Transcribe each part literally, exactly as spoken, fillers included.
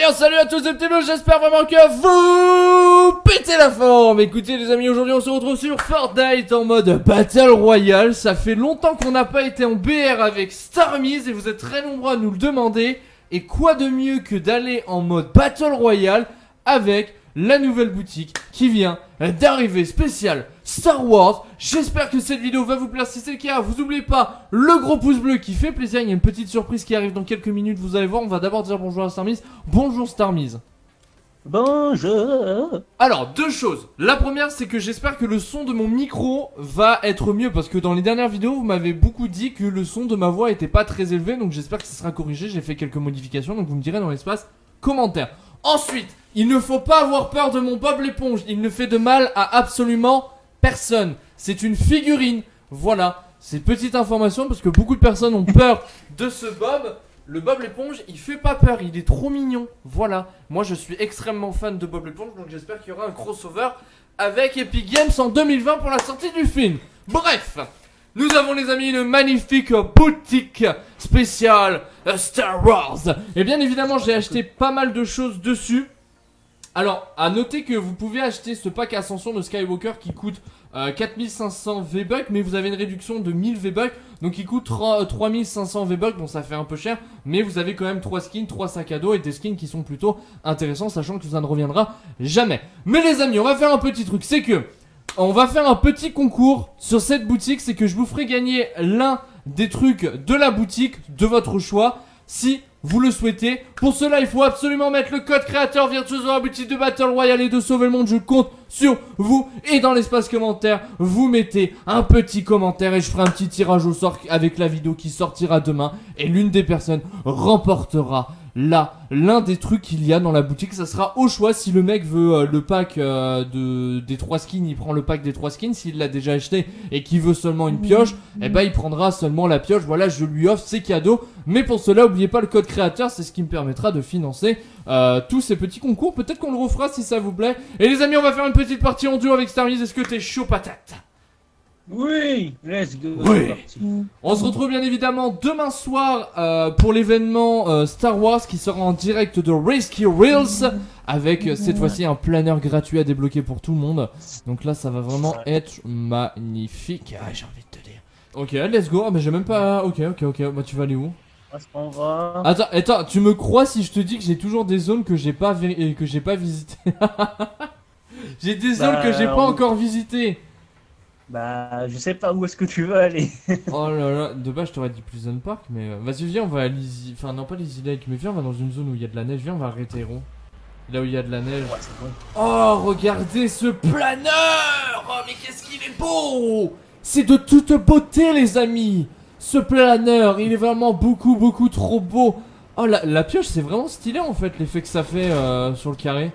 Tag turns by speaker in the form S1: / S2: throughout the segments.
S1: bien, salut à tous les petits loups, j'espère vraiment que vous pétez la forme. Écoutez les amis, aujourd'hui on se retrouve sur Fortnite en mode Battle Royale. Ça fait longtemps qu'on n'a pas été en B R avec StarMiz et vous êtes très nombreux à nous le demander. Et quoi de mieux que d'aller en mode Battle Royale avec la nouvelle boutique qui vient d'arriver, spéciale Star Wars. J'espère que cette vidéo va vous plaire. Si c'est le cas, vous n'oubliez pas le gros pouce bleu qui fait plaisir. Il y a une petite surprise qui arrive dans quelques minutes, vous allez voir. On va d'abord dire bonjour à StarMiz. Bonjour StarMiz.
S2: Bonjour.
S1: Alors, deux choses. La première, c'est que j'espère que le son de mon micro va être mieux, parce que dans les dernières vidéos, vous m'avez beaucoup dit que le son de ma voix était pas très élevé, donc j'espère que ça sera corrigé. J'ai fait quelques modifications, donc vous me direz dans l'espace commentaire. Ensuite, il ne faut pas avoir peur de mon Bob l'éponge. Il ne fait de mal à absolument personne. C'est une figurine. Voilà, c'est petite information parce que beaucoup de personnes ont peur de ce Bob. Le Bob l'éponge, il fait pas peur, il est trop mignon. Voilà, moi je suis extrêmement fan de Bob l'éponge, donc j'espère qu'il y aura un crossover avec Epic Games en deux mille vingt pour la sortie du film. Bref, nous avons les amis une magnifique boutique spéciale Star Wars. Et bien évidemment j'ai acheté pas mal de choses dessus. Alors à noter que vous pouvez acheter ce pack Ascension de Skywalker qui coûte euh, quatre mille cinq cents V-Bucks, mais vous avez une réduction de mille V-Bucks, donc il coûte trois mille cinq cents V-Bucks, bon ça fait un peu cher, mais vous avez quand même trois skins, trois sacs à dos et des skins qui sont plutôt intéressants, sachant que ça ne reviendra jamais. Mais les amis, on va faire un petit truc, c'est que on va faire un petit concours sur cette boutique, c'est que je vous ferai gagner l'un des trucs de la boutique de votre choix, si vous le souhaitez. Pour cela, il faut absolument mettre le code créateur Virtuos dans la boutique de Battle Royale et de sauver le monde. Je compte sur vous. Et dans l'espace commentaire, vous mettez un petit commentaire et je ferai un petit tirage au sort avec la vidéo qui sortira demain. Et l'une des personnes remportera là l'un des trucs qu'il y a dans la boutique. Ça sera au choix. Si le mec veut euh, le pack euh, de, des trois skins, il prend le pack des trois skins. S'il l'a déjà acheté et qu'il veut seulement une pioche, eh ben il prendra seulement la pioche. Voilà, je lui offre ses cadeaux. Mais pour cela, n'oubliez pas le code créateur, c'est ce qui me permettra de financer euh, tous ces petits concours. Peut-être qu'on le refera si ça vous plaît. Et les amis, on va faire une petite partie en duo avec StarMiz. Est-ce que t'es chaud patate?
S2: Oui, let's go.
S1: Oui. On se retrouve bien évidemment demain soir euh, pour l'événement euh, Star Wars qui sera en direct de Rescue Reels avec euh, cette fois-ci un planeur gratuit à débloquer pour tout le monde. Donc là, ça va vraiment être magnifique. Ah, j'ai envie de te dire. Ok, let's go. Ah, mais j'ai même pas. Ok, ok, ok. Bah, tu vas aller où?
S2: On va...
S1: Attends, attends, tu me crois si je te dis que j'ai toujours des zones que j'ai pas vé... que j'ai pas visitées? J'ai des zones
S2: bah,
S1: que j'ai pas
S2: on...
S1: encore visitées.
S2: Bah, je sais pas où est-ce que tu veux aller.
S1: Oh là là, de base je t'aurais dit Pleasant Park, mais euh, vas-y viens, on va à l'Easy... Enfin non pas l'Easy Lake, mais viens, on va dans une zone où il y a de la neige, viens, on va arrêter Héros. Là où il y a de la neige.
S2: Ouais, c'est bon.
S1: Oh, regardez ce planeur. Oh, mais qu'est-ce qu'il est beau. C'est de toute beauté les amis. Ce planeur, il est vraiment beaucoup, beaucoup trop beau. Oh, la, la pioche, c'est vraiment stylé en fait, l'effet que ça fait euh, sur le carré.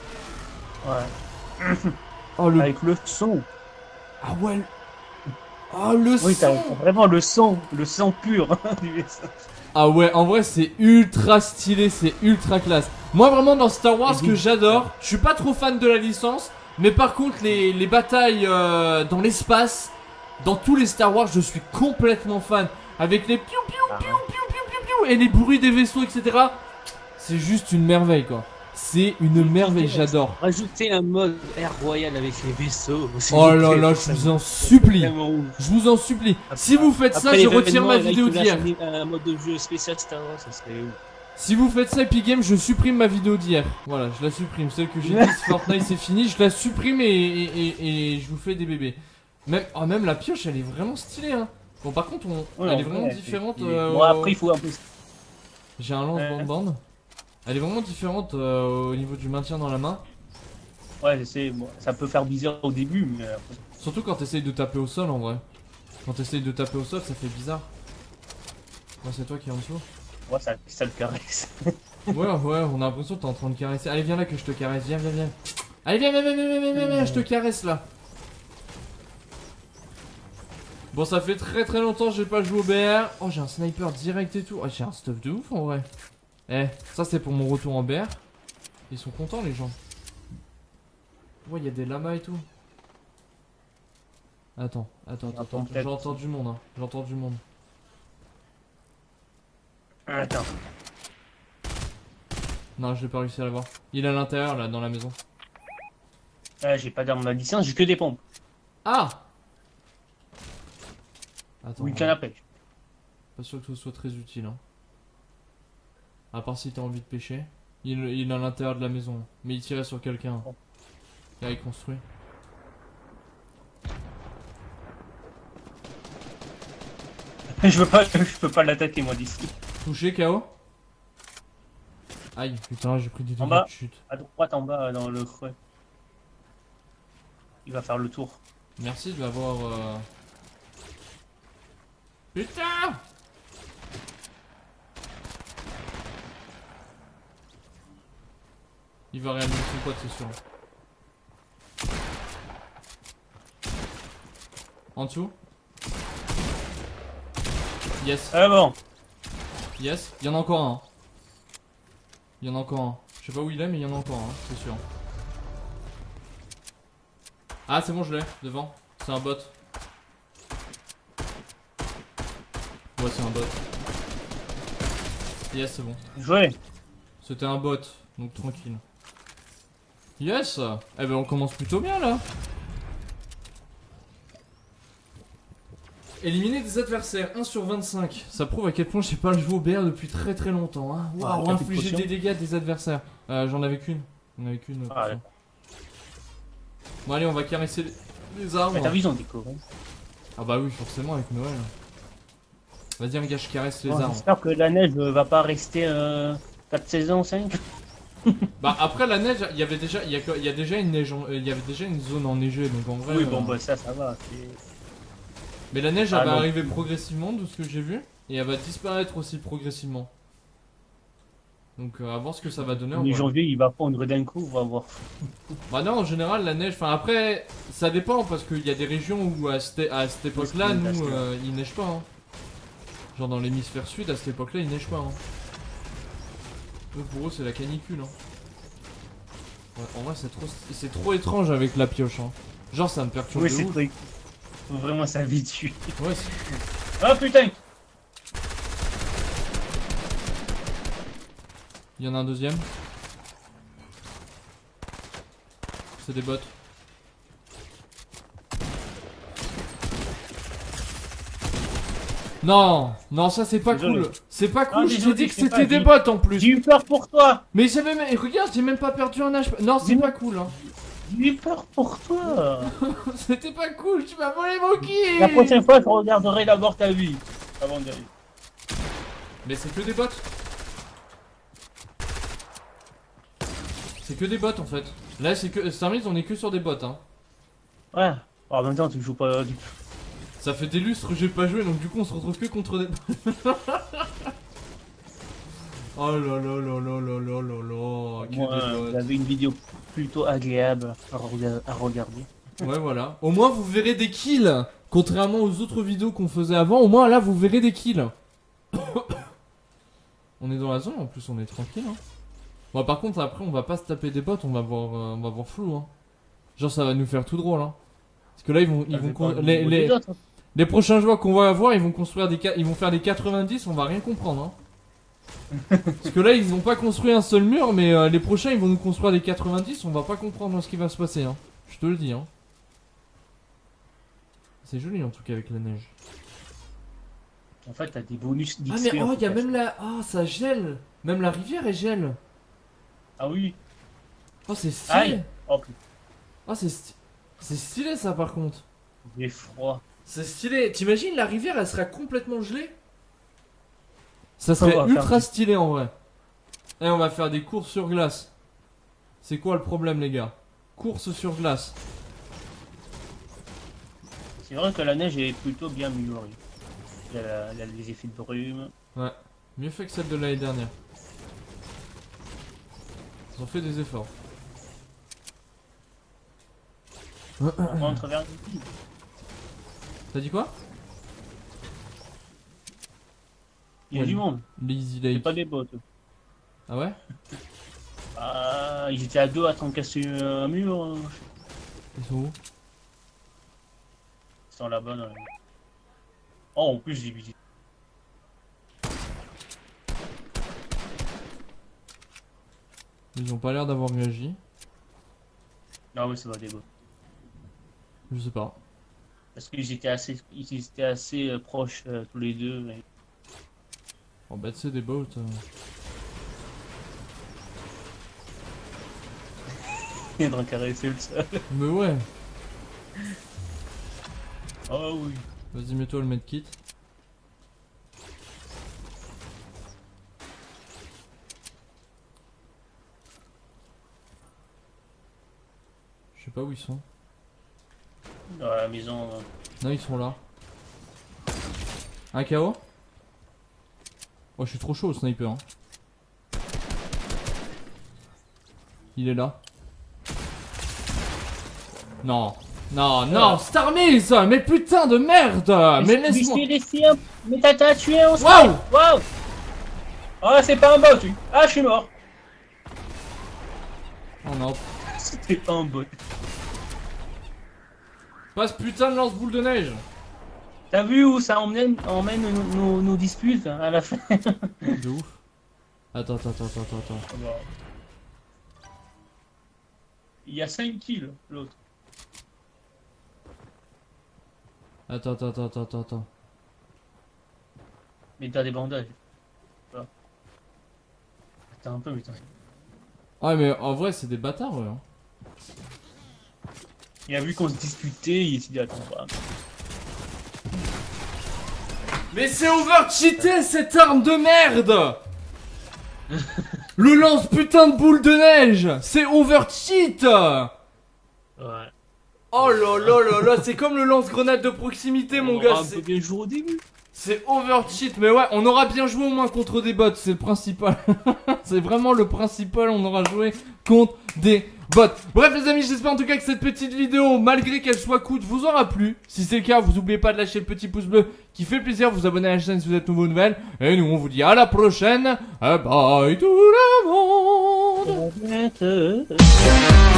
S2: Ouais.
S1: Oh, le...
S2: Avec le son.
S1: Ah ouais. Oh, le
S2: oui,
S1: son.
S2: t'as vraiment le son, le son pur du vaisseau.
S1: Ah ouais, en vrai c'est ultra stylé, c'est ultra classe. Moi vraiment dans Star Wars ce que j'adore, je suis pas trop fan de la licence, mais par contre les, les batailles euh, dans l'espace, dans tous les Star Wars je suis complètement fan. Avec les piou piou piou piou piou piou piou et les bruits des vaisseaux et cetera. C'est juste une merveille quoi. C'est une merveille, j'adore.
S3: Rajouter un mode Air Royal avec les vaisseaux.
S1: Oh là là, je vous en supplie. Je vous en supplie. Si vous faites ça, je retire ma vidéo d'hier.
S3: Un mode de jeu spécial Star Wars, ça serait ouf.
S1: Si vous faites ça Epic Games, je supprime ma vidéo d'hier. Voilà, je la supprime. Celle que j'ai dit, Fortnite c'est fini, je la supprime et, et, et, et je vous fais des bébés. Même, oh, même la pioche, elle est vraiment stylée. Hein. Bon, par contre, on,
S2: ouais,
S1: elle est vraiment
S2: ouais,
S1: différente.
S2: Et,
S1: euh,
S2: bon, après, il faut un peu.
S1: J'ai un lance-bande-bande. Elle est vraiment différente euh, au niveau du maintien dans la main.
S2: Ouais, je sais, bon, ça peut faire bizarre au début, mais après...
S1: Surtout quand t'essayes de taper au sol en vrai. Quand t'essayes de taper au sol, ça fait bizarre. Ouais, c'est toi qui est en dessous.
S2: Ouais, ça, ça le caresse.
S1: Ouais, ouais, on a l'impression que t'es en train de caresser. Allez, viens là que je te caresse, viens, viens, viens. Allez, viens, viens, viens, viens, viens, viens, viens, je te caresse là. Bon, ça fait très très longtemps que j'ai pas joué au B R. Oh, j'ai un sniper direct et tout. Oh, j'ai un stuff de ouf en vrai. Eh, ça c'est pour mon retour en B R. Ils sont contents les gens. Ouais, il y a des lamas et tout. Attends, attends, attends, attends. J'entends du monde, hein. J'entends du monde.
S2: Attends.
S1: Non, je l'ai pas réussi à l'avoir. Il est à l'intérieur là, dans la maison.
S2: Ah, j'ai pas d'arme à distance, j'ai que des pompes.
S1: Ah! Attends.
S2: Ou une canne à pêche.
S1: Pas sûr que ce soit très utile. Hein. À part si t'as envie de pêcher. Il, il est à l'intérieur de la maison. Mais il tirait sur quelqu'un. Là, il construit.
S2: Je veux pas, je peux pas l'attaquer moi d'ici.
S1: Touché, K O. Aïe, putain, j'ai pris des
S2: En
S1: dégâts
S2: bas.
S1: de chute.
S2: À droite en bas dans le creux. Il va faire le tour.
S1: Merci de m'avoir... Euh... Putain! Il va réanimer son pote, c'est sûr. En dessous? Yes.
S2: Ah bon.
S1: Yes. Il y en a encore un. Il y en a encore un. Je sais pas où il est, mais il y en a encore un, c'est sûr. Ah, c'est bon, je l'ai, devant. C'est un bot. Ouais, c'est un bot. Yes, c'est bon.
S2: Joué.
S1: C'était un bot, donc tranquille. Yes. Eh ben, on commence plutôt bien, là. Éliminer des adversaires, un sur vingt-cinq. Ça prouve à quel point je sais pas le jouer au B R depuis très très longtemps. Hein. Waouh,
S2: Ah,
S1: infliger
S2: potion.
S1: des dégâts à des adversaires. Euh, J'en avais qu'une. J'en avais qu'une.
S2: Ah,
S1: potion. Bon, allez, on va caresser les, les arbres.
S2: mais t'as vu, ils ont décoré.
S1: Ah, bah oui, forcément, avec Noël. Vas-y, un gars, je caresse les
S2: Bon,
S1: arbres.
S2: J'espère que la neige euh, va pas rester euh, quatre saisons, cinq.
S1: Bah, après la neige, il y avait déjà, il y a, il y a déjà une neige, en- il y avait déjà une zone enneigée, donc en vrai.
S2: Oui, bon,
S1: euh,
S2: bah ça, ça va. c'est-
S1: Mais la neige,
S2: Ah,
S1: elle va
S2: non.
S1: arriver progressivement, de ce que j'ai vu, et elle va disparaître aussi progressivement. Donc, euh, à voir ce que ça va donner. en
S2: Mi
S1: vrai.
S2: janvier, il va fondre d'un coup, on va voir.
S1: Bah non, en général, la neige, enfin après, ça dépend parce qu'il y a des régions où à cette, à cette époque-là,
S2: c'est
S1: nous,
S2: parce que-
S1: euh, il neige pas. Hein. Genre dans l'hémisphère sud, à cette époque-là, il neige pas. Hein. Eux, pour eux, c'est la canicule. Hein. Ouais, en vrai, c'est trop, c'est trop étrange avec la pioche. Hein. Genre, ça me perturbe
S2: Oui,
S1: de
S2: c'est
S1: ouf.
S2: très. Faut vraiment s'habituer.
S1: Ouais, c'est-
S2: Ah putain!
S1: il y en a un deuxième. C'est des bots. Non, non, ça c'est pas
S2: Désolé.
S1: cool. C'est pas cool,
S2: Ah,
S1: je t'ai
S2: désolé,
S1: dit que
S2: je t'ai
S1: c'était
S2: pas
S1: des
S2: dit.
S1: bots en plus.
S2: J'ai eu peur pour toi!
S1: Mais j'avais même. et regarde, j'ai même pas perdu un H P. Non, c'est
S2: Mais-
S1: pas cool, hein.
S2: J'ai eu peur pour toi!
S1: C'était pas cool, tu m'as volé mon kill.
S2: La prochaine fois, je regarderai d'abord ta vie. Avant d'y aller.
S1: Mais c'est que des bots. C'est que des bots en fait. Là, c'est que. Starmid, on est que sur des bots, hein.
S2: Ouais. Oh, en même temps, tu joues pas du
S1: Ça fait des lustres que j'ai pas joué, donc du coup, on se retrouve que contre des. Oh là là là là là là là là. Que
S2: Moi,
S1: des
S2: vous
S1: bots.
S2: avez une vidéo plutôt agréable à rega- à regarder.
S1: Ouais, voilà. Au moins, vous verrez des kills. Contrairement aux autres vidéos qu'on faisait avant, au moins là, vous verrez des kills. On est dans la zone, en plus, on est tranquille. Hein. Bon, par contre, après, on va pas se taper des bots, on va voir, euh, on va voir flou. Hein. Genre, ça va nous faire tout drôle. Hein. Parce que là, ils vont, ils
S2: Ça
S1: vont
S2: fait
S1: con-
S2: pas
S1: les,
S2: le niveau
S1: les,
S2: des autres, hein.
S1: les prochains joueurs qu'on va avoir, ils vont construire des, ca- ils vont faire des quatre-vingt-dix, on va rien comprendre. Hein. Parce que là, ils ont pas construit un seul mur, mais euh, les prochains, ils vont nous construire des quatre-vingt-dix, on va pas comprendre ce qui va se passer. Hein. Je te le dis. Hein. C'est joli en tout cas avec la neige.
S2: En fait, t'as des bonus
S1: Ah
S2: d'X
S1: mais
S2: P. en
S1: oh, il y a
S2: fait.
S1: même la... Ah, ça gèle. Même la rivière elle gèle.
S2: Ah oui.
S1: Oh, c'est stylé.
S2: Aïe. Oh putain,
S1: Oh, c'est sti- c'est stylé ça par contre.
S2: j'ai froid.
S1: C'est stylé. T'imagines la rivière elle sera complètement gelée? Ça serait
S2: On va
S1: ultra
S2: faire-
S1: stylé en vrai. Et on va faire des courses sur glace. C'est quoi le problème les gars? Course sur glace.
S2: C'est vrai que la neige est plutôt bien améliorée. Il y a, la- il y a les effets de brume.
S1: Ouais. Mieux fait que celle de l'année dernière. Ils ont fait des efforts.
S2: On rentre vers le
S1: T'as dit quoi?
S2: Il y a
S1: Ouais.
S2: du monde.
S1: L'Easy
S2: C'est
S1: Lake.
S2: pas des bots.
S1: Ah ouais?
S2: Ah, ils étaient à deux à t'en casser un mur. hein.
S1: Ils sont où?
S2: Ils sont là-bas. Là. Oh, en plus, j'ai visité.
S1: Ils ont pas l'air d'avoir réagi.
S2: Non, mais ça va des bots.
S1: Je sais pas.
S2: Parce qu'ils étaient assez, ils étaient assez euh, proches euh, tous les deux. Mais...
S1: Oh bah c'est des bots. Euh...
S2: Il est en train de caresser le sol.
S1: Mais ouais.
S2: Oh oui.
S1: Vas-y, mets-toi le medkit. Je sais pas où ils sont.
S2: Dans la maison. Euh...
S1: Non, ils sont là. Un K O. Oh, je suis trop chaud au sniper. Hein. Il est là. Non. Non, non, Starmiz. Mais putain de merde. Mais laisse-moi.
S2: Mais laissé un... Mais t'as tué en
S1: Waouh.
S2: Waouh. Ah, c'est pas un bot, lui. Ah, je suis mort.
S1: Oh non.
S2: C'était pas un bot.
S1: Pas ce putain de lance-boule de neige.
S2: T'as vu où ça emmène, emmène nos, nos, nos disputes à la fin?
S1: De ouf. Attends, attends, attends, attends, attends.
S2: Il y a cinq kills, l'autre.
S1: Attends, attends, attends, attends, attends.
S2: Mais t'as des bandages. Attends un peu, mais t'as...
S1: Ouais, mais en vrai, c'est des bâtards, ouais. Hein.
S2: Il a vu qu'on se disputait, il s'est dit attends pas.
S1: Mais c'est overcheaté cette arme de merde. Le lance putain de boule de neige. C'est overcheat.
S3: Ouais.
S1: Oh là là là là, c'est comme le lance-grenade de proximité,
S3: On
S1: mon
S3: aura
S1: gars.
S3: un peu bien joué au début.
S1: C'est overcheat, mais ouais, on aura bien joué au moins contre des bots, c'est le principal. C'est vraiment le principal, on aura joué contre des bots. Bref les amis, j'espère en tout cas que cette petite vidéo, malgré qu'elle soit courte, vous aura plu. Si c'est le cas, vous n'oubliez pas de lâcher le petit pouce bleu qui fait plaisir, vous abonner à la chaîne si vous êtes nouveau ou nouvelle. Et nous on vous dit à la prochaine. Bye tout le monde.